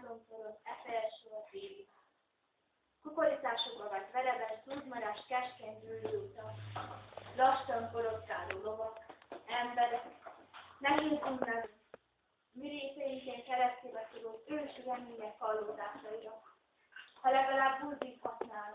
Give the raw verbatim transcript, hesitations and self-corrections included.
álomforog, efeles sor véli. Kukoricásokba vett verebes, zúzmarás, keskeny gyűlő utak, lassan porotkáló lovak, emberek, nehéz unnak, műrészeinként keresztül szorult ősi remények hallódásaira. Ha legalább buzdíthatnának.